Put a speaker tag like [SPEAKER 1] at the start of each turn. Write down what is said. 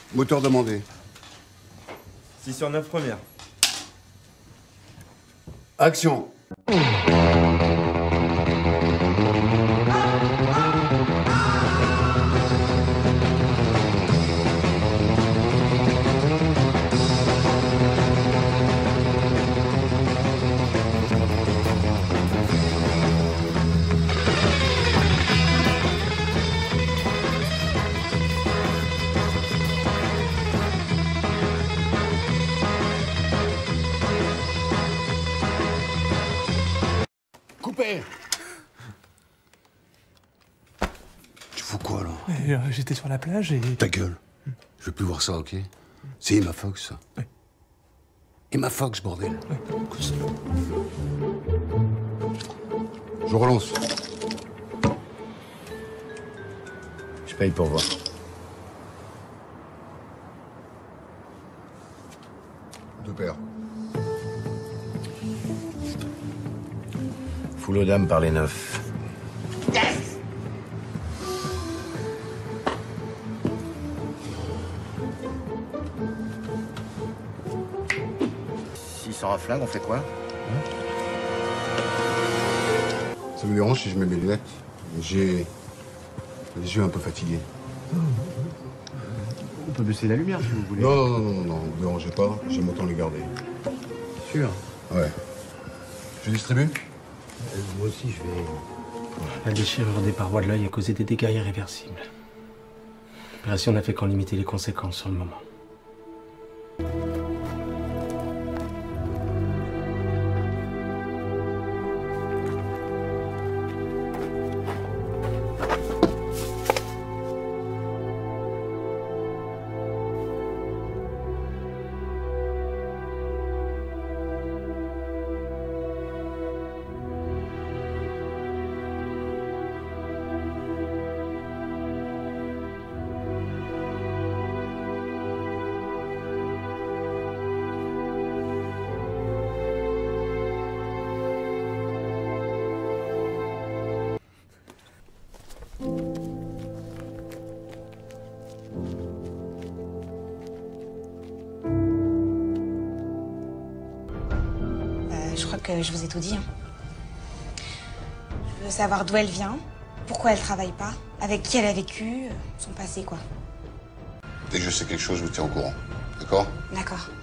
[SPEAKER 1] Moteur demandé.
[SPEAKER 2] 6 sur 9 première.
[SPEAKER 1] Action. Coupé. Tu fous quoi, là?
[SPEAKER 3] J'étais sur la plage et...
[SPEAKER 1] Ta gueule. Je veux plus voir ça, ok? C'est Emma Fox, ça.
[SPEAKER 3] Ouais.
[SPEAKER 1] Emma Fox, bordel.
[SPEAKER 3] Ouais.
[SPEAKER 1] Je relance.
[SPEAKER 4] Je paye pour voir.
[SPEAKER 1] Deux paires.
[SPEAKER 4] Full aux dames par les 9. Si sans raflingue, on fait quoi?
[SPEAKER 1] Ça me dérange si je mets mes lunettes. J'ai les yeux un peu fatigués.
[SPEAKER 4] On peut baisser la lumière si vous voulez.
[SPEAKER 1] Non, ne me dérangez pas. J'aime autant les garder.
[SPEAKER 4] Sûr.
[SPEAKER 1] Ouais. Je distribue?
[SPEAKER 4] Moi aussi, je vais...
[SPEAKER 3] La déchirure des parois de l'œil a causé des dégâts irréversibles. L'opération n'a fait qu'en limiter les conséquences sur le moment.
[SPEAKER 5] Je crois que je vous ai tout dit. Je veux savoir d'où elle vient, pourquoi elle travaille pas, avec qui elle a vécu, son passé, quoi.
[SPEAKER 1] Dès que je sais quelque chose, je vous tiens au courant. D'accord?
[SPEAKER 5] D'accord.